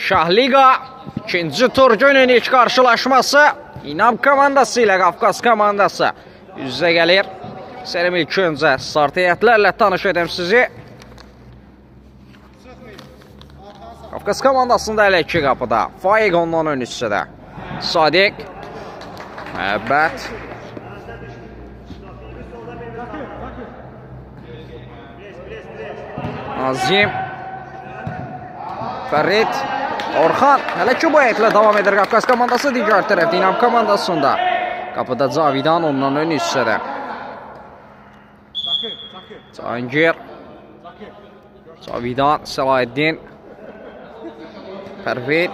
Şahliqa ikinci tur günün ilk qarşılaşması İnam komandası ilə Qafqaz komandası üz-üzə gəlir. Səlim ilk öncə start heyətlərlə tanış edəm sizi. Qafqaz komandasında elə iki qapıda. Faiq ondan ön hissədə. Sadiq. Məhəbbət. Nazim. Fərid. Orxan. Hələ ki bu heyətlə davam edir Qafqaz komandası. Digər tərəfdə İnam komandasında. Qapıda Cavidan ondan ön hissədə. Cahangir. Cavidan. Səlahiddin. Pərvid.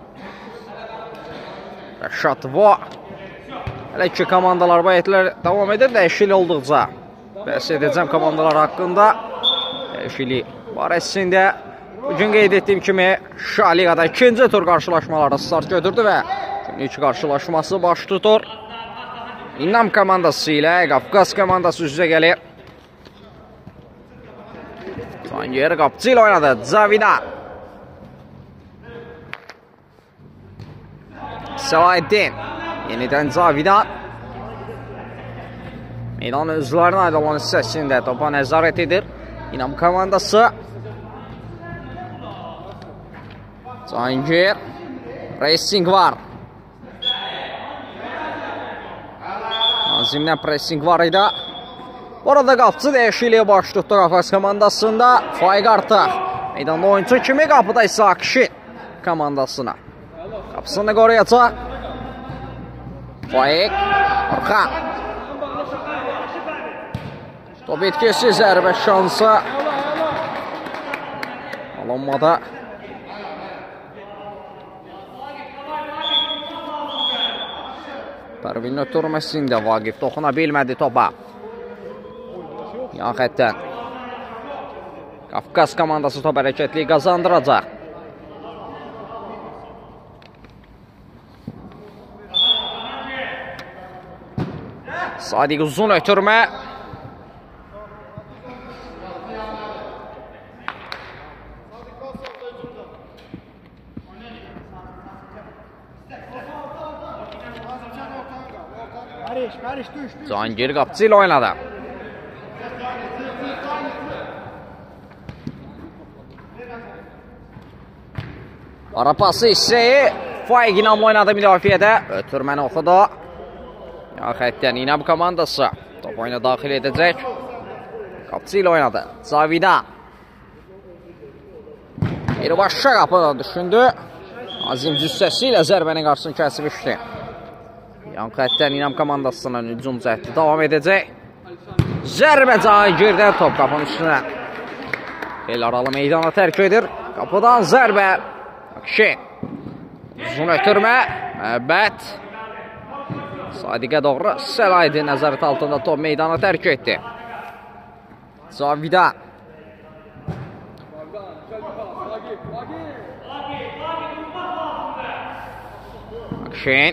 Rəşadva. Hələ ki komandalar bu heyətlər davam edir. Dəyişiklik olduqca bəhs edəcəm komandalar haqqında. Dəyişiklik barəsində bugün qeyd etdiyim kimi Şahliqada ikinci tur qarşılaşmalarda start götürdü və ilk qarşılaşması baş tutur. İnam komandası ilə Qafqaz komandası üz-üzə gəlir. Cahangir qapıcı ilə oynadı. Cavidan. Səlahiddin. Yenidən Cavidan. Meydan özlərinin ayrılan hissəsində topa nəzarət edir İnam komandası. Cahangir. Pressing var. Nazimdən pressing var idi. Bu arada qapıcı dəyişikliyə baş tutdu Qafqaz komandasında. Faiq artıq. Meydanda oyuncu kimi qapıda isə Akşin komandasına. Qapısını qoruyacaq. Faiq. Orxan. Top etkisi zərbə şansı. Alınmada. Pərvinin ötürməsində Vaqif toxuna bilmədi topa. Yan xətdən. Qafqaz komandası top hərəkətliyi qazandıracaq. Sadiq uzun ötürmə. Cahangir qapıcı ilə oynadı. Ara pası hissəyi Faiq İnamla oynadı müdafiədə. Ötürməni oxudu. Ya xətdən İnam komandası top oyuna daxil edəcək. Qapıcı ilə oynadı. Cavidan. Bir başqa qapıda düşündü. Azim cüssəsi ilə zərbənin qarşısını kəsibişdi. Yan xətdən İnam komandasının hücum cəhdi davam edəcək. Zərbə Cahangirdən top qapının üstünə. El aralı meydana tərk edir. Qapıdan zərbə. Akşin. Uzun ötürmə. Məhəbbət. Sadiqə doğru. Səlahiddin nəzarət altında top meydana tərk etdi. Cavidan. Akşin.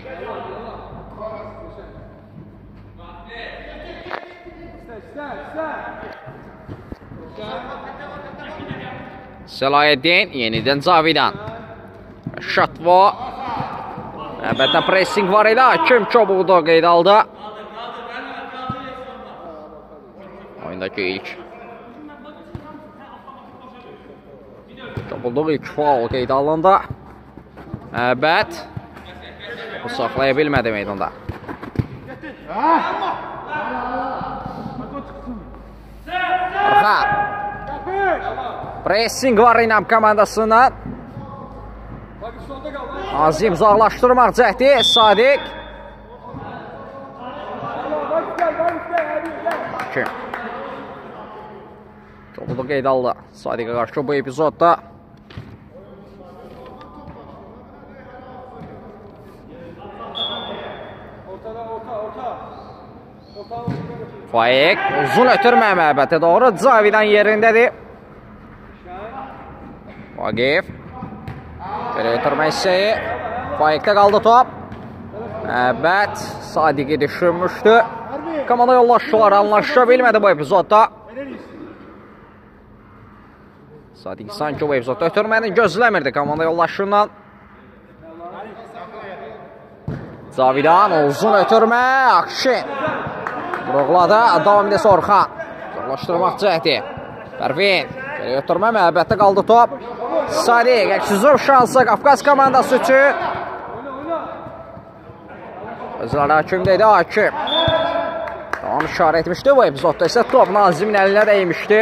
Səlahiddin. Yenidən Cavidan. Şatvo. Əlbəttə pressing var idi. Kim çobuqda qeyd aldı. Oyundakı ilk çobuqluq ilk faul qeyd alındı. Əlbət. Bu saxlaya bilmədi meydanda. Orxan. Pressing var İnam komandasından. Azim uzaqlaşdırmaq cəhdi. Sadiq. Çoxluq qeyd aldı Sadiqə qarşı bu epizodda. Faiq. Uzun ötürmə Məhəbbətə doğru. Cavidan yerindədir. Vaqif. Belə ötürmə hissəyi. Faiqdə qaldı top. Məhəbbət. Sadiqi düşünmüşdü. Komanda yoldaşlar anlaşa bilmədi bu epizodda. Sadiq sanki o epizodda ötürməni gözləmirdi komanda yoldaşından. Cavidan uzun ötürmə, Akşin. Vuruqladı, davam edə Orxan. Zorlaşdırmaq cəhdi. Pərvin, ötürmə, məhəbbətdə qaldı top. Sadiq, əksizov şansı Qafqaz komandası üçün. Özləri hakimdəydi, hakim. Tamam işarə etmişdi bu epizodda isə top Nazimin əlinə dəymişdi.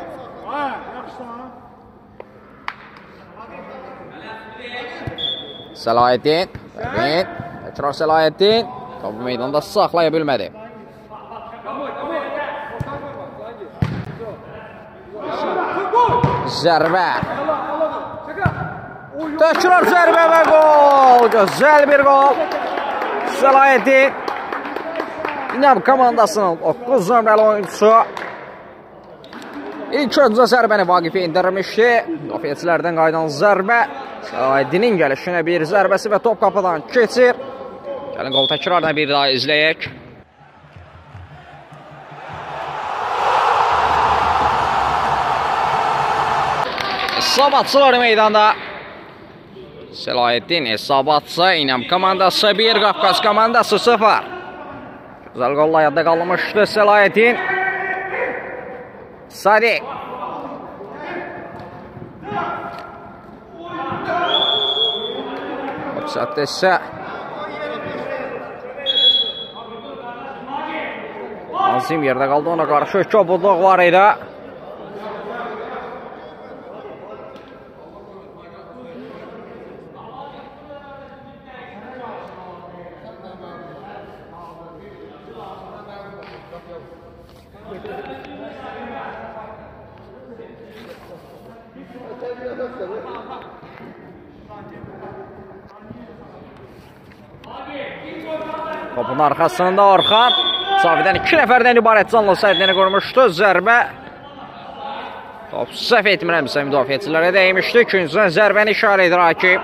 Səlahiddin, Pərvin, təkrar Səlahiddin. Topu meydanda saxlaya bilmədi. Zərbə. Təkrar zərbə və qol. Gözəl bir qol. Səlahiddin. İnam komandasının 9 nömrəli oyuncusu. İlk öncə zərbəni Vaqifə indirmişdi. Müdafiəçilərdən qaydan zərbə. Səlahiddinin gəlişinə bir zərbəsi və top qapıdan keçir. Gəlin qol təkrarına bir daha izləyək. Hesabatçılar meydanda. Səlahiddin hesabatçı, İnam komandası 1, Qafqaz komandası 0. Güzel qolla yadda qalmışdı Səlahiddin. Sadiq. Maksatda isə Nazim yerdə qaldı, ona qarşı kobudluq var idi. Topun arxasında Orxan. Cavidən 2 nəfərdən ibarət canlı sədini qurmuşdu. Zərbə. Top səhv etmirəmsə müdafiəçilərə dəymişdi. İkinciden zərbəni işarə edir hakim.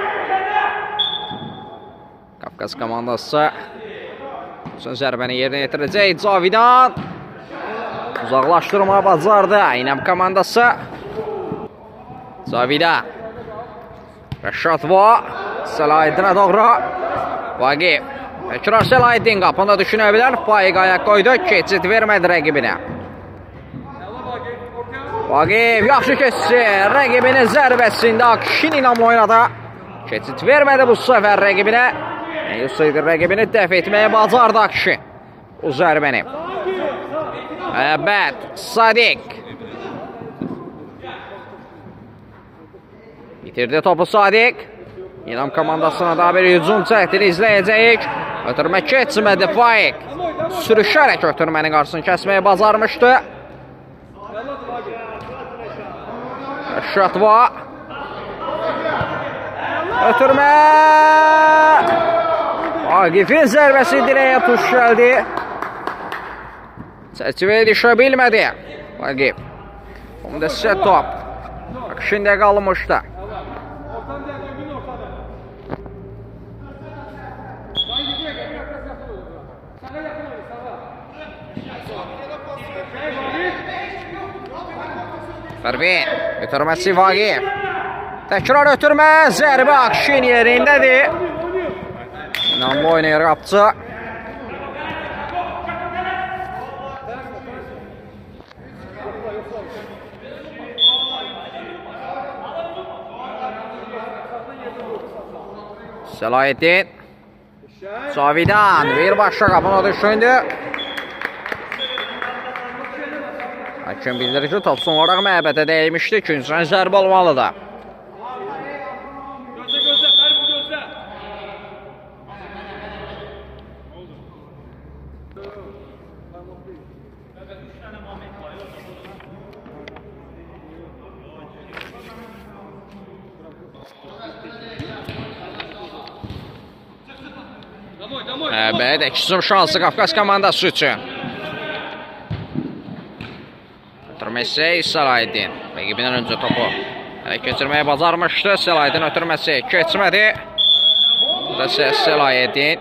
Qafqaz komandası zərbəni yerinə yetirəcək. Cavidan uzaqlaşdırma bacardı. İnam komandası. Cavidan. Rəşad Va. Səlahiddinə doğru. Vaqif. Təkrar Səlahiddin qapında düşünə bilər. Faiq ayaq qoydu. Keçid vermədi rəqibinə. Vaqif yaxşı keçsin. Rəqibinin zərbəsində Akşin İnamla oynadı. Keçid vermədi bu səfər rəqibinə. Neyusaydı rəqibini dəf etməyə bacardı Akşin. O zərbəni. Məhəbbət. Sadiq. Bitirdi topu Sadiq. İnam komandasına da bir hücum cəhdini izləyəcəyik. Ötürmə keçmədi Faiq. Sürüşərək ötürmənin qarşısını kəsməyə bacarmışdı. Şatva. Ötürmə. Vaqifin zərbəsi dirəyə tuş gəldi. Çərçivəyə düşə bilmədi. Vaqif. Onda sizə top. Akşində qalmışdı. Pərvin, ötürməsi Vaqif. Təkrar ötürmə, zərbə Akşin yerindədir. İnamlı oynayır qapçı. Səlahiddin. Cavidan birbaşa qapına düşündü. Hakim bildirir ki, top son olaraq Məhəbbətə dəymişdi. İkinciden zərbə olmalıdır. Məhəbbət əksizm şansı Qafqaz komandası üçün. Ötürməsi Səlahiddin. Rəqibindən öncə topu hələ keçirməyə bacarmışdı. Səlahiddin ötürməsi keçmədi. Burada Səlahiddin.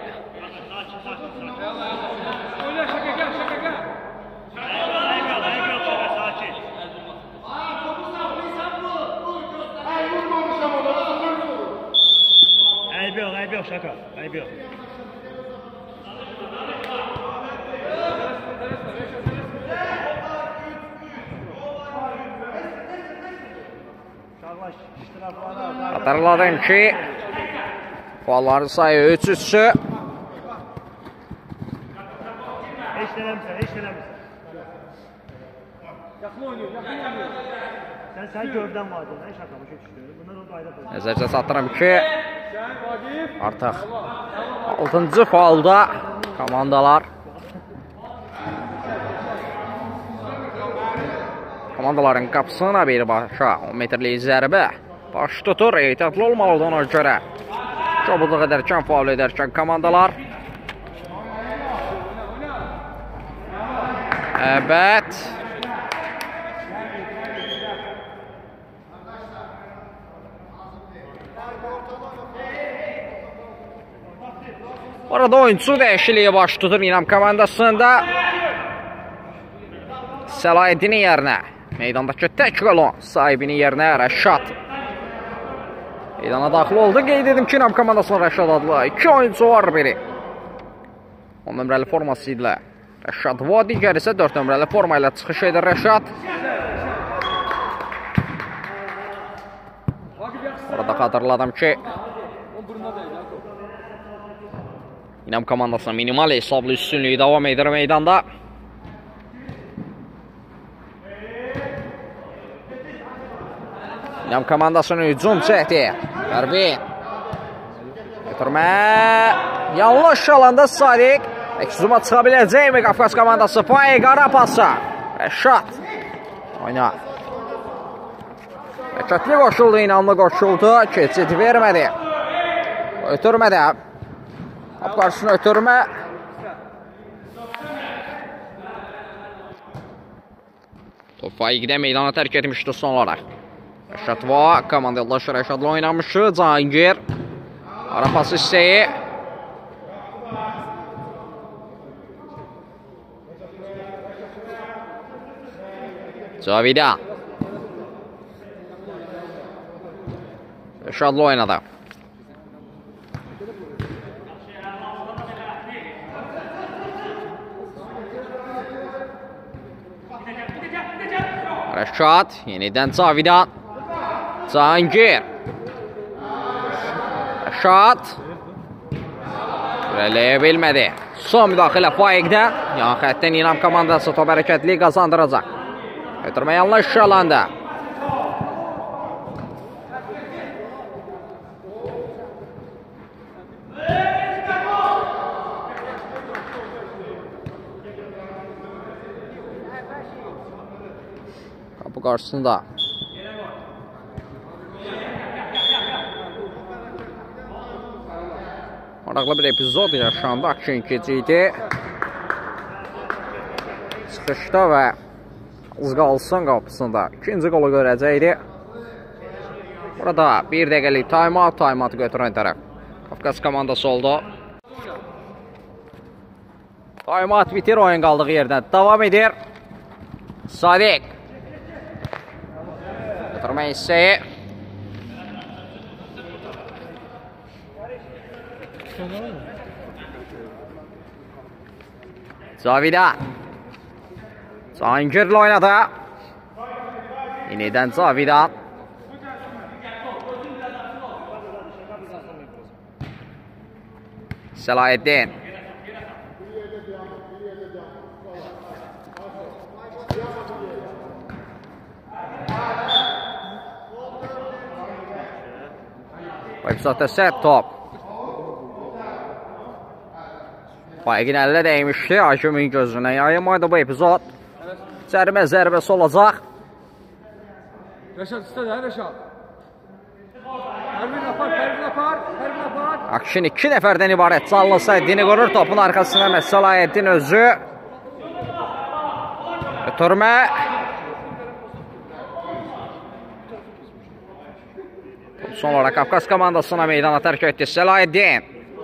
ayıp yok şaka. Ayıp yok. Hatırladım ki faulların sayı 3-3'sü. Heç eləmirsən. Yaxın oynuyor. Sən gövdən vardın, şaka başa düşdü. Bunlar o qayda pozisyon. Nəzərcə çatdırım ki, artıq 6-cı faulda komandaların qapısına birbaşa 10 metrlik zərbə baş tutur. Ehtiyatlı olmalıdır ona görə. Çabukluq edərkən, faul edərkən komandalar. Evet. Orada oyuncu dəyişikliyi baş tutur İnam komandasında. Səlahiddinin yerinə meydandakı tək golun sahibinin yerinə Rəşad meydana daxil oldu. Qeyd edim ki, İnam komandasının Rəşad adlı 2 oyuncu var biri 10 nömrəli forması ilə Rəşad və digər isə 4 nömrəli forma ilə çıxış edir Rəşad. Orada xatırladım ki, İnam komandasına minimal hesablı üstünlüyü davam edir meydanda. İnam komandasının hücum cəhdi. Pərvin. Götürmə. Yanlış alanda Sadiq. Hücuma çıxa biləcəkmi Qafqaz komandası? Faiq ara pası. Rəşad. Oyna. Hərəkətli qoşuldu, İnamlı qoşuldu. Keçid vermədi. Ötürmədi. Top qarşısına ötürmə. Top Faiqdə meydana tərk etmişdi son olaraq. Rəşad va, komanda yoldaşı Rəşadla oynamışı. Cahangir. Ara pası istəyi. Cavidan. Rəşadla oynadı. Rəşad, yenidən Cavidan. Cahangir. Rəşad. Görələyə bilmədi. Son müdaxilə Faiqdə. Yan xətdən İnam komandası top hərəkətliyi qazandıracaq. Götürmə yanlış alanda. Kapı qarşısında. Maraqlı bir epizod yaşandı. Aksiyon ikinciydi. Çıxışda və Izqalsın qapısında ikinci qolu görəcəkdi. Burada 1 dəqiqəlik time-out götürən tərəf Qafqaz komandası oldu. Time-out bitir, oyun qaldığı yerdən davam edir. Sadiq. Götürmə hissəyi. Cavidan. Cahangirlə oynadı. Yenidən Cavidan. Səlahiddin. Bu epizodda sərt top. Faiqin əlinə dəymişdi. Hakimin gözünə yayılmaydı bu epizod. Cərimə zərbəsi olacaq. Rəşad istədi, hə Rəşad? Pərvin apar. Aksiyon 2 nəfərdən ibarət. Canlı Səddini qurur. Topun arxasına Səlahiddin özü. Ötürmə. Son olaraq Qafqaz komandasına meydana tərk etdi Səlahiddin.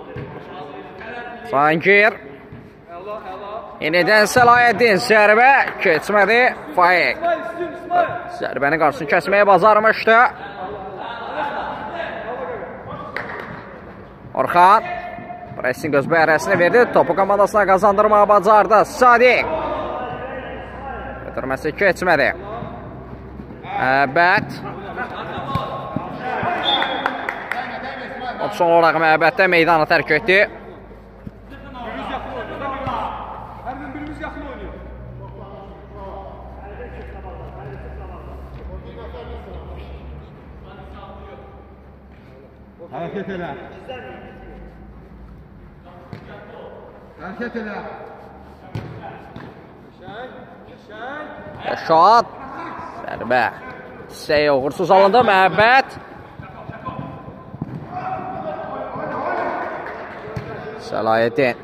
Cahangir. Yenidən Səlahiddin zərbə keçmədi. Faiq. Zərbəni qarşısını kəsməyə bacarmışdı. Orxan. Pressing öz bəhrəsini verdi. Topu komandasına qazandırmağa bacardı. Sadiq. Götürməsi keçmədi. Məhəbbət. Son olaraq Məhəbbətdə meydanı tərk etdi. Hareket elə. Hareket elə. Rəşad. Zərbə. Hissəyə uğursuz alındı. Məhəbbət. Səlahiyyətin.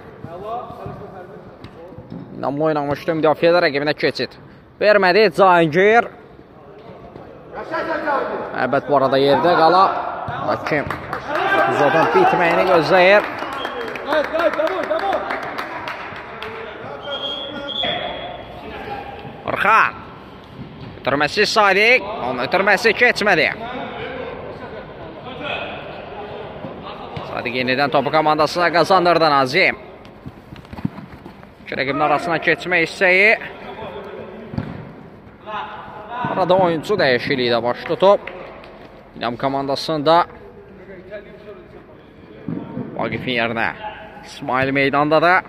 İnanma oynamışdı. Müdafiədə rəqibinə keçid. Vermədi. Cahangir. Məhəbbət bu arada yerdə qala. Hakim. Zaten bitməyini gözləyir. Orxan. Ötürməsi Sadiq. Onun ötürməsi keçmədi. Sadiq yenidən topu komandasına qazandırdı Nazim. İki rəqibin arasına keçmə hissəyi. Arada oyuncu dəyişikliyi də baş tutub. İnam komandasında Vaqifin yerinə İsmail meydanda da.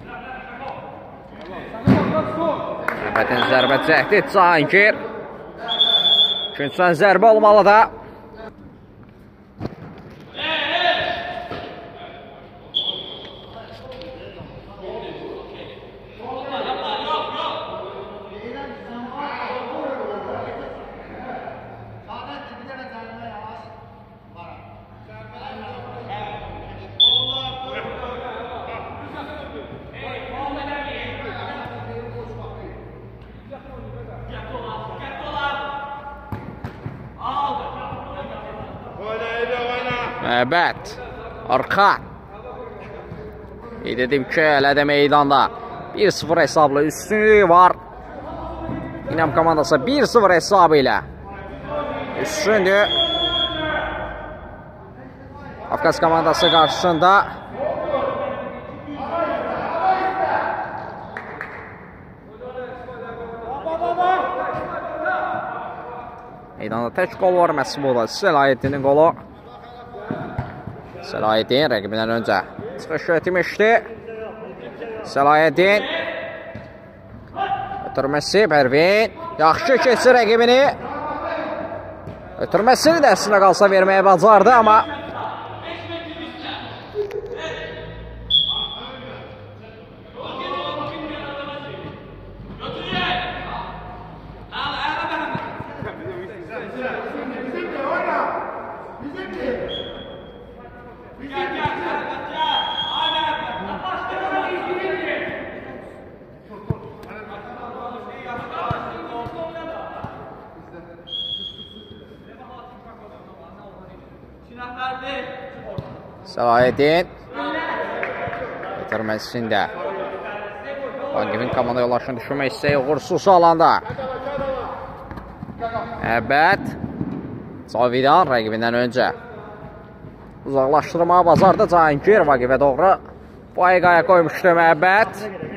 Məhəbbətin zərbə cəhdi Cahangir. Üçüncüdən zərbə olmalı da. Məhəbbət. Orxan. Dedim ki, hələ də meydanda 1-0 hesablı üstünlüyü var. İnam komandası 1-0 hesabı ilə üstündür. Qafqaz komandası qarşısında. Meydanda tək qol var məhz bu da Səlahiyyətinin qolu. Səlahiyyətin rəqibindən öncə çıxış etmişdi. Səlahiyyətin ötürməsi Pərvin. Yaxşı keçir rəqibini. Ötürməsini də əslində qalsa verməyə bacardı, amma Səlahiyyətin ötürməsində Vaqifin komanda yollaşını düşürmək istəyi uğursuz alanda. Məhəbbət Cavidan rəqibindən öncə uzaqlaşdırmağa bacardı. Cahangir Vaqifə doğru Faiqaya qoymuşdu Məhəbbət.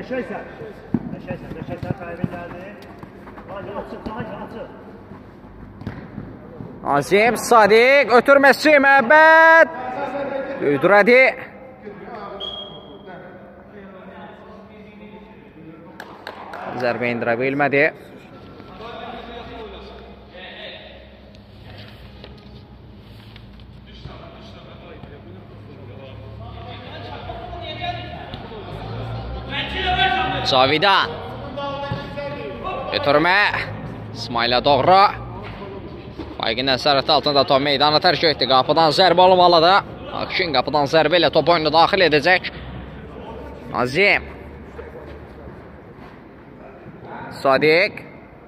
Nazim Sadiq ötürməsi Məhəbbət Döydürədi. Zərbə indirə bilmədi. Cavidan. Götürmə. İsmailə doğru. Faiqin əsarəti altında top meydanı tərk etdi. Qapıdan zərbə olmalıdır. Akşin qapıdan zərbə ilə top oyunu daxil edəcək. Nazim. Sadiq.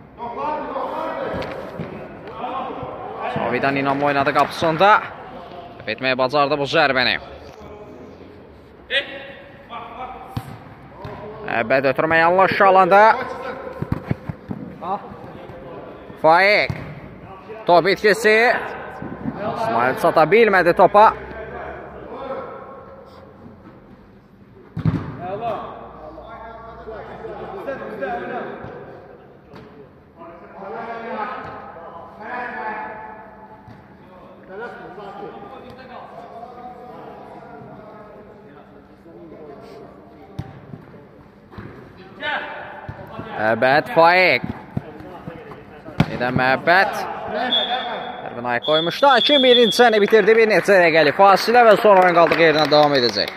Cavidan inanma oynadı qapısında. Etməyə bacardı bu zərbəni. Məhəbbət ötürmə yanlış alanda. Faiq. Top itkisi. İsmail çata bilmədi topa. Məhəbbət Faiq. Edən Məhəbbət. Ərbin ayıq qoymuşdu. 2-1-ci səni bitirdi. Bir neçə dəqiqəlik fasilə və sonra oyun qaldığı yerindən davam edəcək.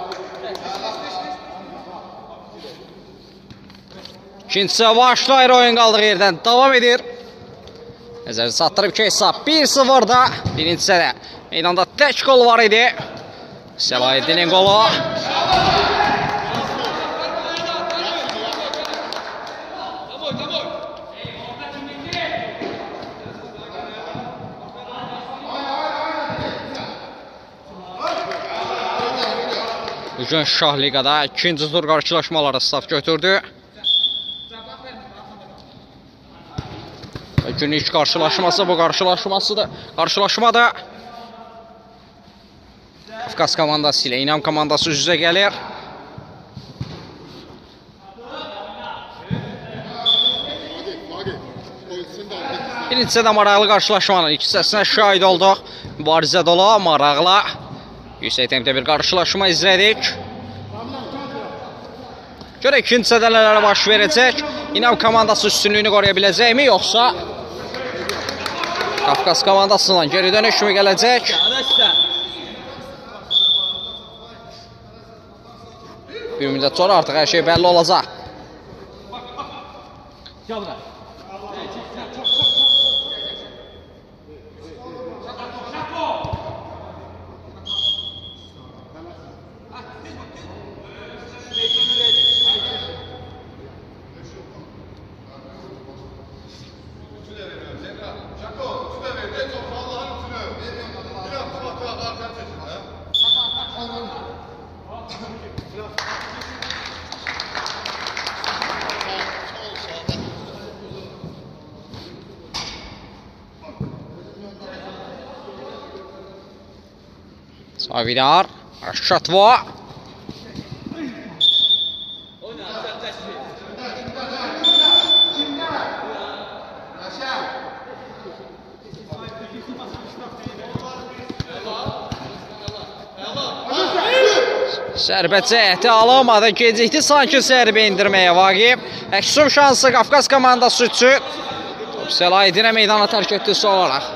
İkincisi başlayır, oyun qaldığı yerdən davam edir. Nəzəri çatdırıb ki, hesab 1-0-da. Birincisi də meydanda tək gol var idi. Səlahiddinin qolu. Bugün Şah Liqada ikinci tur qarşılaşmaları start götürdü. Günün ilk qarşılaşması bu qarşılaşmada Qafqaz komandası ilə İnam komandası üz-üzə gəlir. Birincisi də maraqlı qarşılaşmanın ilk hissəsinə şahid olduq. Mübarizə dolu, maraqlı, yüksək tempdə bir qarşılaşma izlədik. Görək ikinci hissədə nələrə baş verəcək. İnam komandası üstünlüyünü qoruya biləcəkmi, yoxsa Qafqaz komandasından geri dönüş mü gələcək? Bir müddət sonra artıq hər şey bəlli olacaq. Savidar, Şatvo. Sərbə cəhəti alamadı, gecikdi sanki sərbə indirməyə Vaqif. Əksum şansı Qafqaz komandası üçün. Səlahiddinə meydana tərk etdi son olaraq.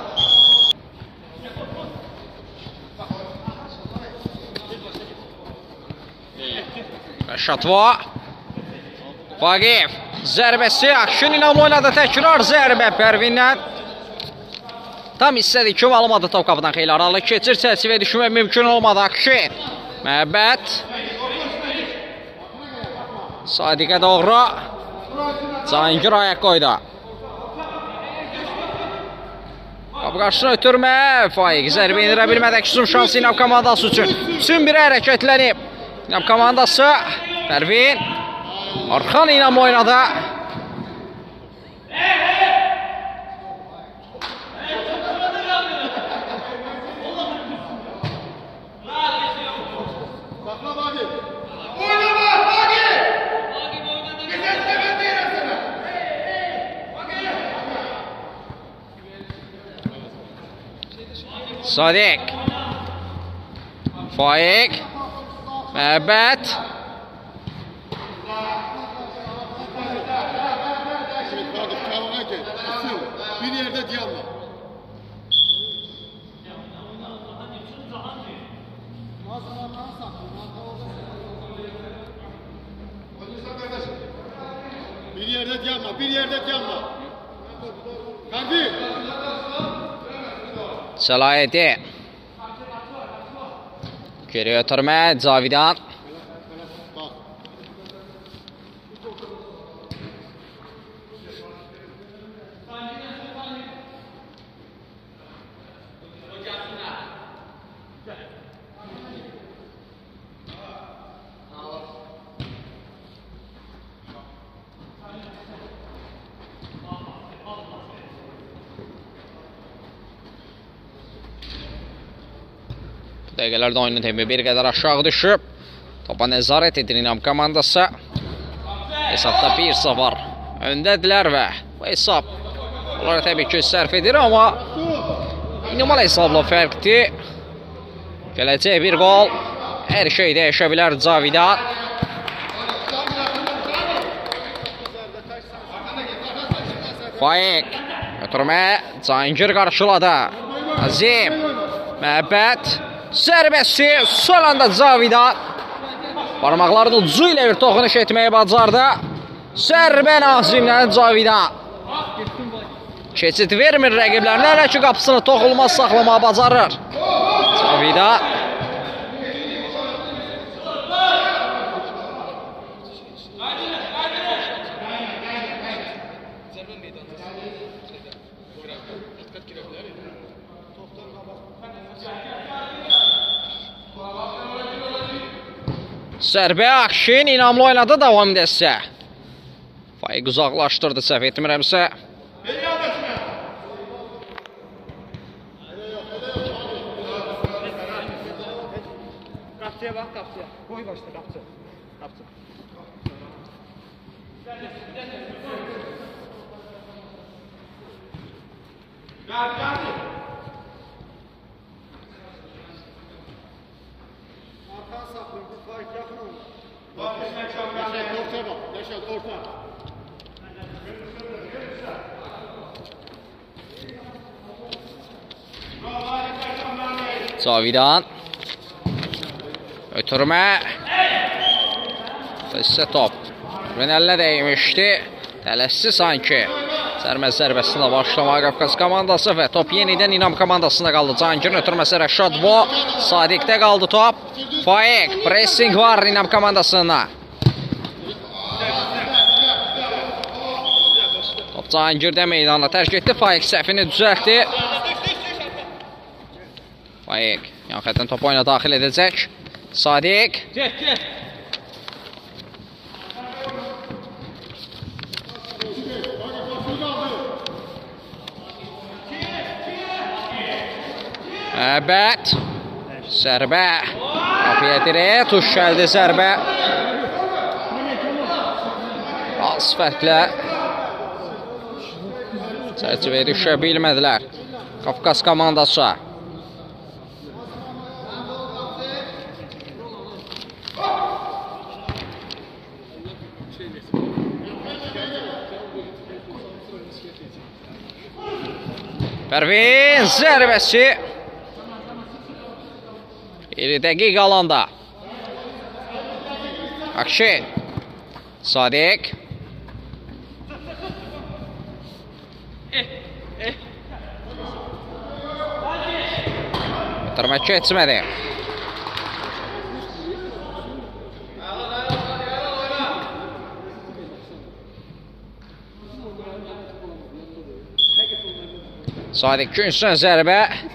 Şatvo. Vaqif. Zərbəsi Akşin İnamlı oynadı. Təkrar zərbə Pərvindən. Tam istədi ki, alamadı top qapıdan xeyli aralı. Keçir çərçivəyə düşmək mümkün olmadı Akşin. Məhəbbət. Sadiqə doğru. Cahangir ayaq qoydu. Qapı qarşısına ötürmə. Faiq zərbə indirə bilmədi. Əksum şansı İnam komandası üçün. Bütün biri hərəkətlənib. İnam komandası Pərvin Arxan İnam oynadı. Sadiq Faiq Məhəbbət. Bir yerde diyanla. Bir yerde diyanla, bir yerde diyanla. Kardeş. Səlahiddin. Geri ötürmə Cavidan. Dəqiqələrdə oyunun tempi bir qədər aşağı düşüb. Topa nəzarət edir İnam komandası. Hesabda 1-0 öndədirlər və bu hesab onlara təbii ki sərf edir, amma minimal hesabla fərqdir. Gələcək bir gol. Hər şey dəyişə bilər Cavidan. Faiq. Ötürmə. Cahangir qarşıladı. Azim. Məhəbbət. Zərbəsi son anda Cavidan. Parmaqlarının ucu ilə bir toxunuş etməyi bacardı. Zərbə Nazimdən Cavidan. Keçid vermir rəqiblərinə, hələ ki qapısını toxulmaz saxlamağa bacarır. Cavidan. Zərbə Akşin inamlı oynadı davam edəsə. Faiq uzaqlaşdırdı səhv etmirəmsə. Qapçıya bax, qapçıya. Qoy başda qapçı. Qapçı. Yaşar orta. Cavidan. Ötürmə. Fəssə top. Rənəlinə dəymişdi. Tələssi sanki. Sərməz zərbəsinə başlamağa Qafqaz komandası və top yenidən İnam komandasında qaldı. Cahangirin ötürməsi Rəşad Bo. Sadiqdə qaldı top. Faiq. Pressing var İnam komandasına. Top Cahangirdə meydana tərk etdi. Faiq səhvini düzəltdi. Faiq. Yan xətdən top oyuna daxil edəcək. Sadiq. Məhəbbət. Zərbə. Qapıya dirək. Tuş gəldi zərbə. Az fərqlə çərçivəyə düşə bilmədilər. Qafqaz komandası. Pərvin zərbəsi. 1 dəqiq alanda. Akşin. Sadiq. Bitirmək keçmədi. Sadiq Günsən zərbə.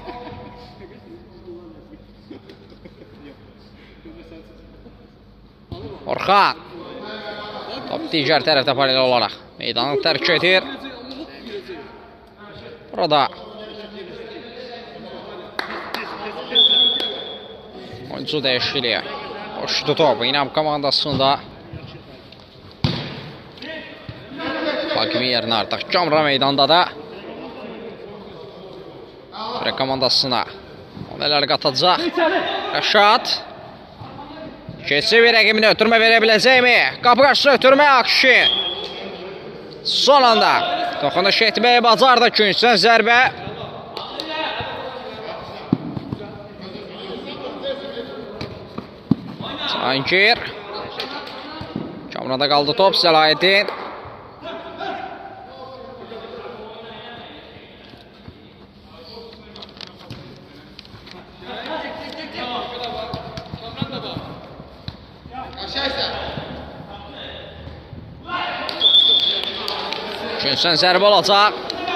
Orxan. Top digər tərəfdə paralel olaraq meydanı tərk edir. Burada oyuncu dəyişikliyi. Boşdu top İnam komandasında. Hakimi yerinə artıq Camra meydanda da. Komandasına nələr qatacaq. Rəşad. Keçi bir rəqibini ötürmə verə biləcəkmi? Qapı qarşısına ötürmə Akşin. Son anda toxunuş etməyi bacardı Günsən zərbə. Cahangir. Kamrada qaldı top Səlahiddin. Günsən zərbə olacaq.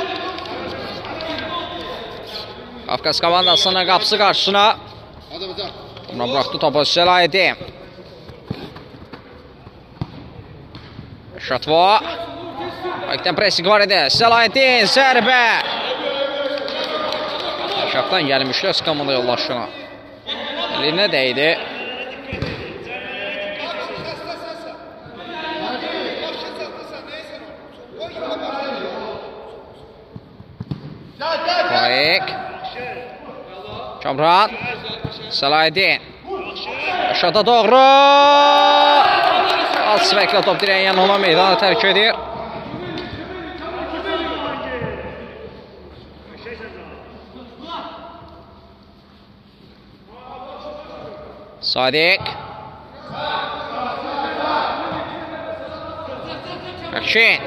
Qafqaz komandasının qapısı qarşısına. Buna bıraxdı topu Səlahiddin. Şatvo. Faiqdən pressing var idi. Səlahiddin zərbə. Şafdan gəlmişlər komanda yoldaşına. Elinə dəydi. Faiq. Kamran. Səlahiddin. Aşağıda doğru. Az svəklə top dirəyin yanına meydana tərk edir. Sadiq. Rəşid.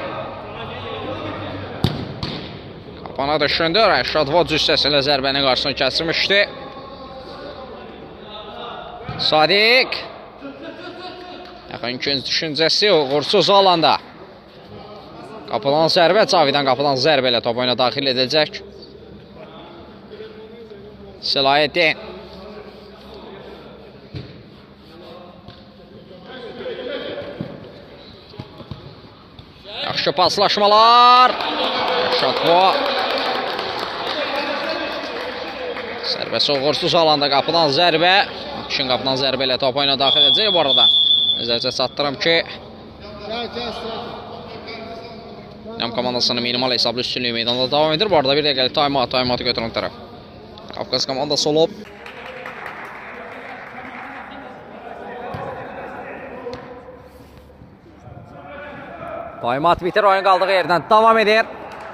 Qapana düşündü. Rəşad Vod cüssəsilə zərbəni qarşısını kəsilmişdi. Sadiq. Yaxın ikinci düşüncəsi uğursuz alanda. Qapıdan zərbə, Cavidan qapıdan zərbə ilə top oyuna daxil edəcək. Səlahiyyətin. Yaxşı paslaşmalar. Şatvo. Zərbəsi uğursuz alanda qapıdan zərbə. Kişin qapıdan zərbə ilə top oyuna daxil edəcək. Bu arada nəzərcə çatdırım ki, İnam komandasının minimal hesablı üstünlüyü meydanda davam edir. Bu arada bir dəqiqəlik taymatı götürən tərəf Qafqaz komandası olub. Taymat bitir, oyun qaldığı yerdən davam edir.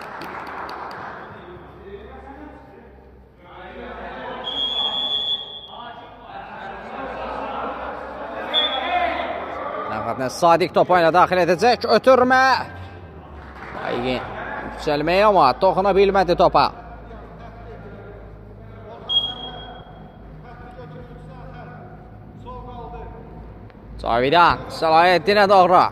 Sadiq top oyuna daxil edəcək. Ötürmə. Aygin yüksəlməyə amma toxuna bilmədi topa. Cavidan Səlahiyyətinə doğru.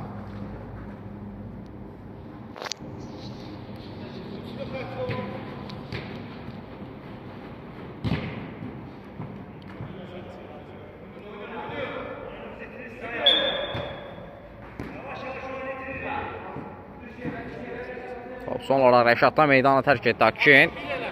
Son olaraq Rəşaddan meydanı tərk etdi Akkin.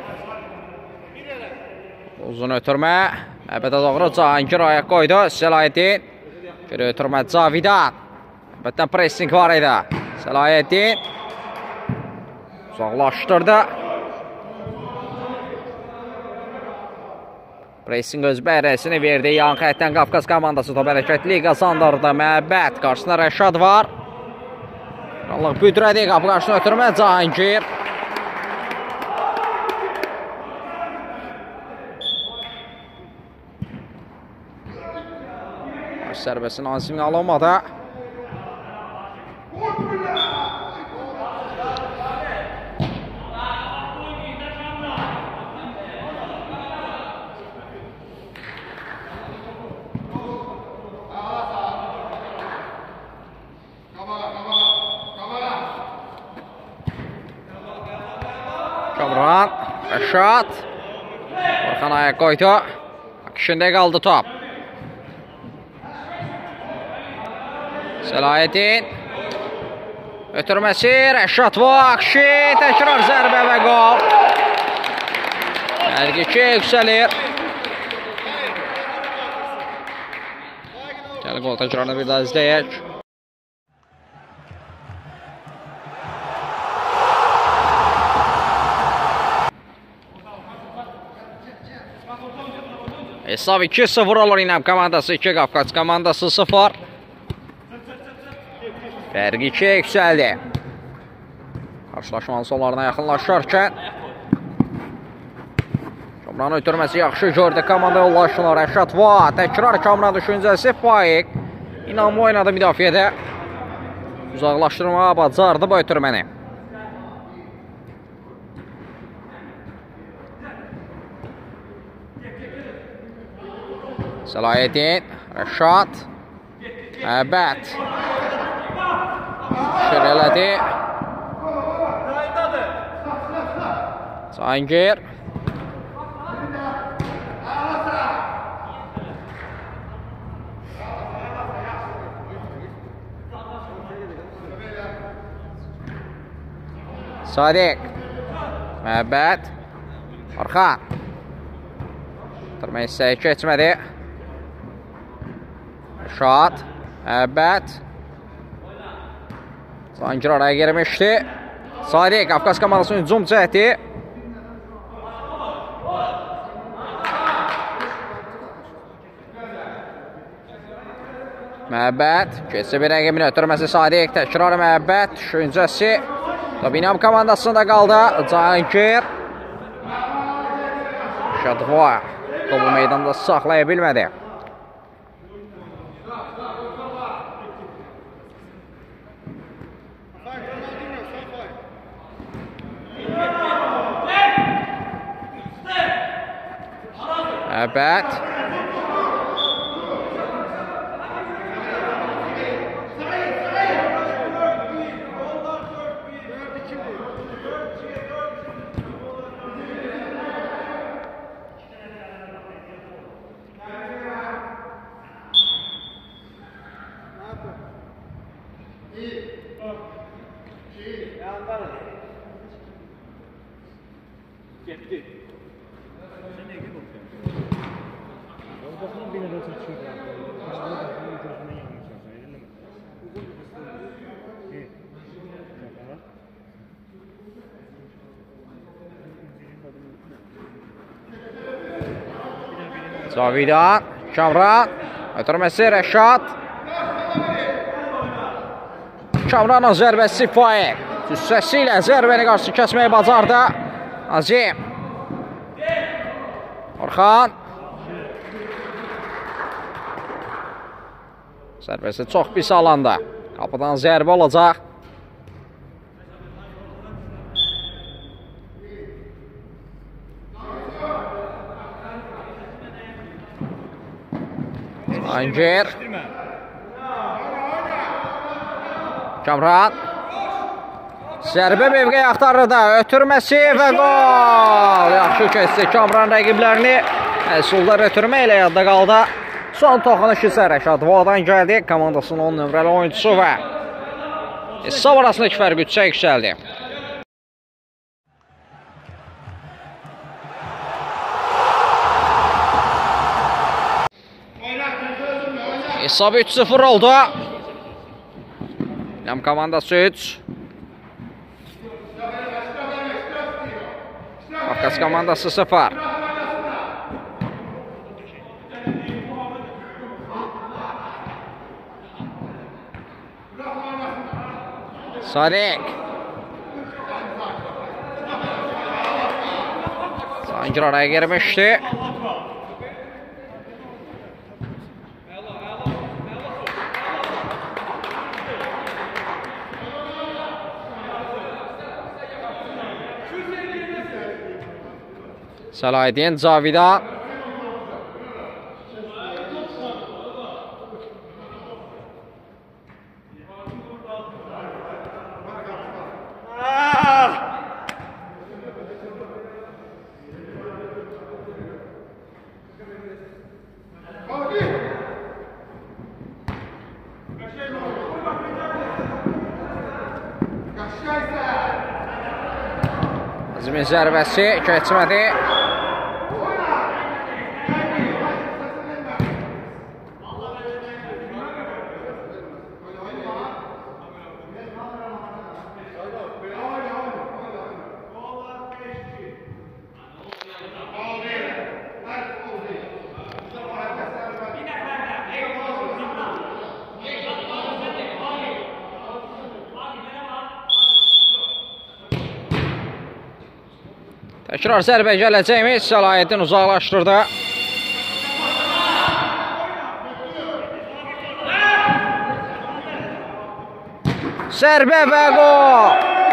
Uzun ötürmə. Məbədə doğru Cahangir ayaq qoydu. Səlahiyyətin. Bir ötürmə Cavidan. Məbəddən pressing var idi. Səlahiyyətin. Uzaqlaşdırdı. Pressing öz bəhrəsini verdi. Yan xəttdən Qafqaz komandası top hərəkətli qazandırdı. Məbəd. Qarşısında Rəşad var. Allah büdrədi, qapı qarşısına ötürmə Cahangir. Baş zərbəsi Nazimin alınmadı. Kamran, Rəşad. Orxan ayaq qoydu. Akışında qaldı top. Səlahiyyətin. Ötürməsi, Rəşad Vakşi. Təkrar zərbə və qol. Fərq 2 yüksəlir. Gəl qol təkrarını bir daha izləyək. Hesab 2-0 olur İnam komandası 2, Qafqaz komandası 0. Fərq 2'ye yüksəldi. Qarşılaşmanın sonlarına yaxınlaşarkən Kamranın ötürməsi yaxşı gördü. Komanda yollaşına Rəşad va. Təkrar Kamran düşüncəsi Faiq. İnamı oynadı müdafiədə. Uzaqlaşdırmağa bacardı bu ötürməni. Səlahiyyətin, Rəşad, Məbəd, şirələdi, Cahangir, Sadiq, Məbəd, Orxan, Tırma hissəyə keçmədi. Rəşad, Məbəd, Cahangir araya girmişdi. Sadiq, Qafqaz komandasının hücum cəhəti. Məbəd, keçsi bir rəqimin ötürməsi Sadiq, təkrar Məbəd, düşüncəsi. İnam komandasında qaldı. Cahangir. Şadva topu meydanda saxlaya bilmədi. Məhəbbət. Gitti. Sen neye bakıyorsun? Bakın bir de çekiyor. Başka bir gözünden yanlış yapar. Elinde mi? İyi. Cavidan, Kamran, ötürməsi Rəşad. Kamranın zərbəsi Faik. Cüssəsi ilə zərbəni qarşı kəsməyi bacardı. Azim. Orxan. Zərbəsi çox pis alanda. Qapıdan zərbə olacaq. Anger. Kamran. Zərbə mövqeyi axtarır da. Ötürməsi və qol. Yaxşı kəsdi Kamran rəqiblərini. Məhsullar ötürmə ilə yadda qaldı. Son toxunuş isə Rəşad Vodan gəldi. Komandasının 10 nömrəli oyuncusu və hesab arasındakı fərq 3-ə yüksəldi. Hesab 3-0 oldu. İnam komandası 3. Qafqaz komandası 0. Sadiq. Sancır araya girmişti. Salahiddin Cavidan. Azimin zərbəsi keçmədi. Təkrar zərbə gələcəkmiş, Səlahiddin uzaqlaşdırdı. Zərbə və qol!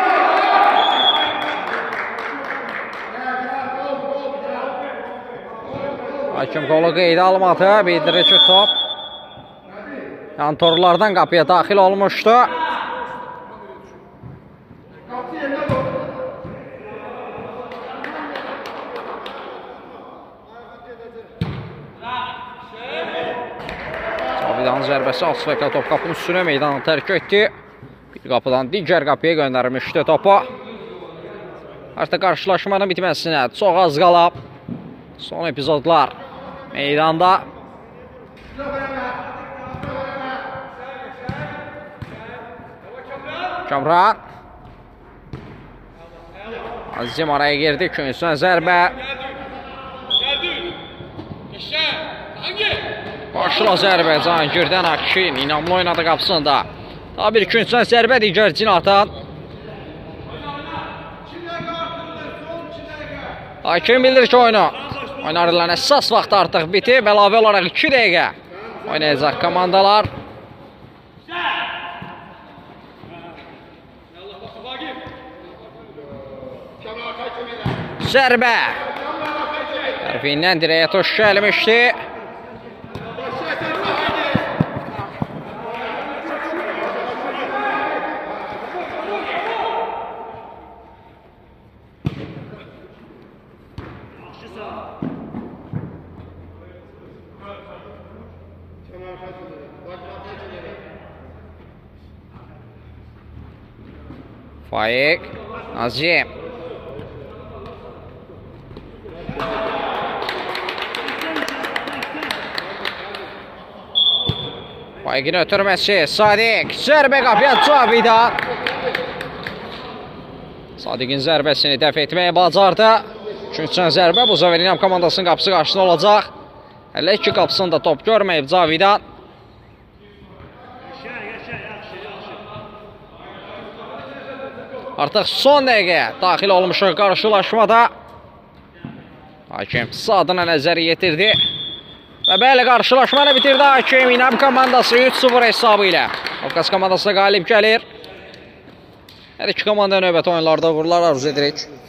Hakim qolu qeydə almadı, bildirici top. Yantorlardan qapıya daxil olmuşdu. Cavidanın zərbəsi Asfəqə top qapının üstünə meydanı tərk etdi. Bir qapıdan digər qapıya göndərmişdi topu. Artıq qarşılaşmanın bitməsinə çox az qalıb. Son epizodlar meydanda. Kamran. Azim araya girdi. Künüsünə zərbə. Başla zərbə Cahangirdən Akşin. İnamlı oynadı qapısında. Daha bir künüsünə zərbə digər Cinatan. Hakim bildir ki oyunu oynarılan əsas vaxt artıq bitib. Əlavə olaraq 2 dəqiqə oynayacaq komandalar. Zərbə. Tərəfindən dirəyə toş gəlmişdi. Faiq, Nazim. Faiqin ötürməsi, Sadiq, zərbə qapıya Cavidan. Sadiqin zərbəsini dəf etməyə bacardı. Üçüncü zərbə bu sefer İnam komandasının qapısı qarşısında olacaq. Hələ ki qapısında top görməyib Cavidan. Artıq son dəqiqə daxil olmuşuq qarşılaşmada. Hakim sadına nəzər yetirdi. Və bəli, qarşılaşmanı bitirdi Hakim. İnam komandası 3-0 hesabı ilə Qafqaz komandasına qalib gəlir. Hər iki komanda növbəti oyunlarda uğurlar arzu edirik.